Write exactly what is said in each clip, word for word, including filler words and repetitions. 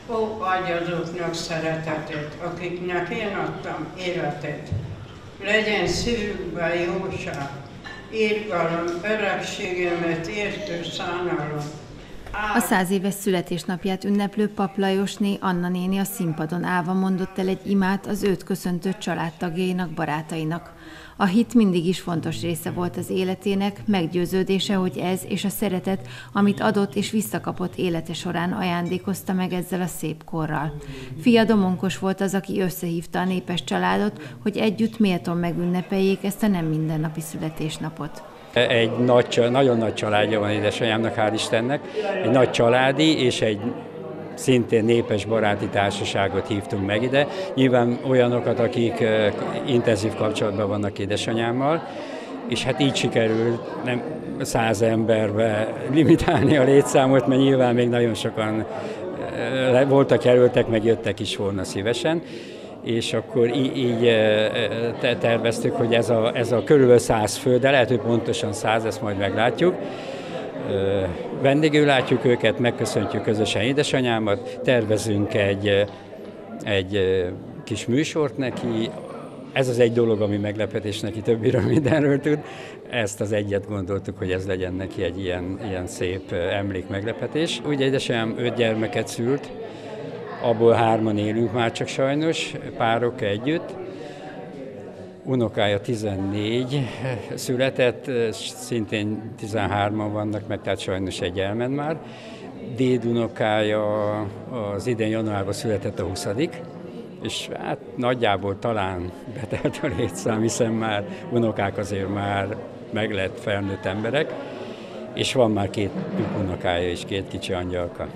Ó, adj azoknak szeretetet, akiknek én adtam életet. Legyen szívükben jóság, irgalom, öregségemet értő szánalom. A száz éves születésnapját ünneplő Pap Lajosné Anna néni a színpadon állva mondott el egy imát az őt köszöntő családtagjainak, barátainak. A hit mindig is fontos része volt az életének, meggyőződése, hogy ez és a szeretet, amit adott és visszakapott élete során ajándékozta meg ezzel a szép korral. Fia Domonkos volt az, aki összehívta a népes családot, hogy együtt méltón megünnepeljék ezt a nem mindennapi születésnapot. Egy nagy, nagyon nagy családja van édesanyámnak, hál' Istennek, egy nagy családi és egy szintén népes baráti társaságot hívtunk meg ide. Nyilván olyanokat, akik intenzív kapcsolatban vannak édesanyámmal, és hát így sikerült nem száz emberbe limitálni a létszámot, mert nyilván még nagyon sokan voltak jelöltek, meg jöttek is volna szívesen. És akkor így, így terveztük, hogy ez a, ez a körülbelül száz fő, de lehet, hogy pontosan száz, ezt majd meglátjuk. Vendégül látjuk őket, megköszöntjük közösen édesanyámat, tervezünk egy, egy kis műsort neki. Ez az egy dolog, ami meglepetés neki, többiről mindenről tud. Ezt az egyet gondoltuk, hogy ez legyen neki egy ilyen, ilyen szép emlékmeglepetés. Ugye édesanyám öt gyermeket szült, abból hárman élünk már csak sajnos, párok együtt. Unokája tizennégy született, szintén tizenhárman vannak meg, tehát sajnos egy elment már. Dédunokája az idén januárban született a huszadik, és hát nagyjából talán betelt a létszám, hiszen már unokák azért már meg lett felnőtt emberek, és van már két unokája és két kicsi angyalka.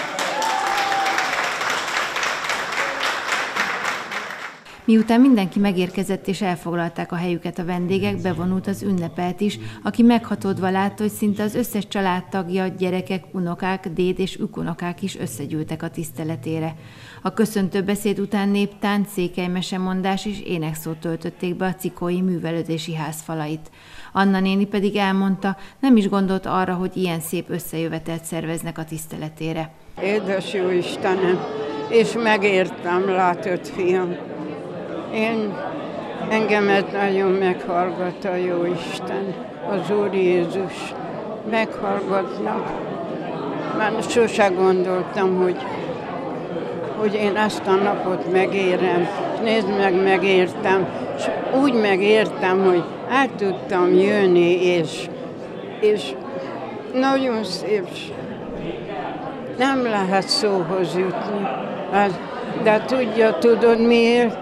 Miután mindenki megérkezett és elfoglalták a helyüket a vendégek, bevonult az ünnepelt is, aki meghatódva látta, hogy szinte az összes családtagja, gyerekek, unokák, déd és ükunokák is összegyűltek a tiszteletére. A köszöntő beszéd után néptánc, székelymesemondás és énekszót töltötték be a Cikói Művelődési Ház falait. Anna néni pedig elmondta, nem is gondolt arra, hogy ilyen szép összejövetelt szerveznek a tiszteletére. Édes jó Istenem, és megértem, látod, fiam. Én, engemet nagyon meghallgat a Jóisten, az Úr Jézus. Meghallgatnak. Már sose gondoltam, hogy, hogy én ezt a napot megérem. Nézd meg, megértem. És úgy megértem, hogy el tudtam jönni, és, és nagyon szép. Nem lehet szóhoz jutni. De tudja, tudod miért?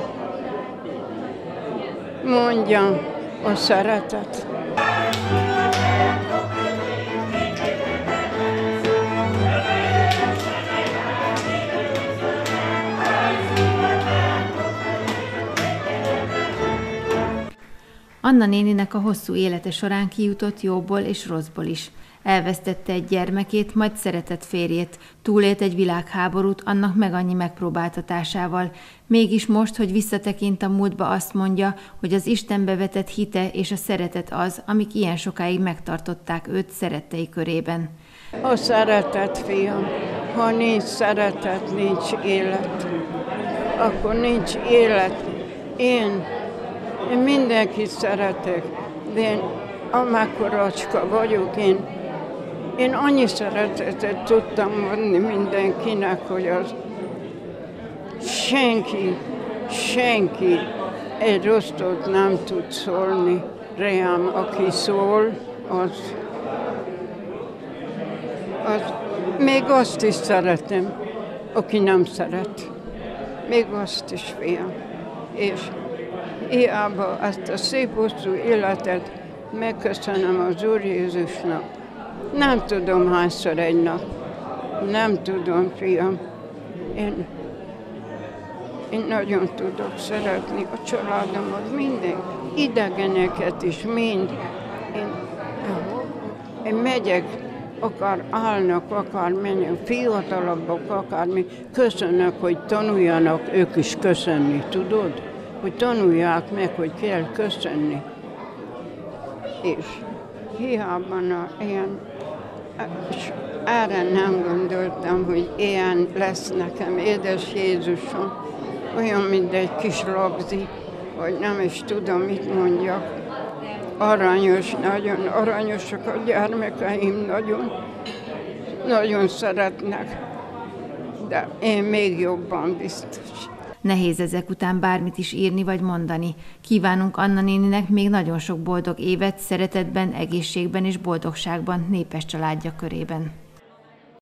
Mondjam, a szeretet. Anna néninek a hosszú élete során kijutott jóból és rosszból is. Elvesztette egy gyermekét, majd szeretett férjét, túlélt egy világháborút annak meg annyi megpróbáltatásával. Mégis most, hogy visszatekint a múltba, azt mondja, hogy az Istenbe vetett hite és a szeretet az, amik ilyen sokáig megtartották őt szerettei körében. A szeretet, fiam, ha nincs szeretet, nincs élet. Akkor nincs élet. Én, én mindenkit szeretek, de én amekkoracska vagyok, én Én annyi szeretetet tudtam adni mindenkinek, hogy az senki, senki egy rosszot nem tud szólni rám, aki szól, az, az még azt is szeretem, aki nem szeret. Még azt is, fiam. És hiába ezt a szép hosszú életet megköszönöm az Úr Jézusnak. Nem tudom hányszor egy nap. Nem tudom, fiam. Én, én nagyon tudok szeretni a családomat, minden idegeneket is, mind. Én, én megyek, akár állnak, akár mennek, fiatalabbak, akármi. Köszönök, hogy tanuljanak ők is köszönni, tudod? Hogy tanulják meg, hogy kell köszönni. És hiába ilyen Erre nem gondoltam, hogy ilyen lesz nekem, édes Jézusom, olyan, mint egy kis labzi, hogy nem is tudom, mit mondjak. Aranyos, nagyon aranyosak a gyermekeim, nagyon, nagyon szeretnek, de én még jobban biztos. Nehéz ezek után bármit is írni vagy mondani. Kívánunk Anna néninek még nagyon sok boldog évet, szeretetben, egészségben és boldogságban népes családja körében.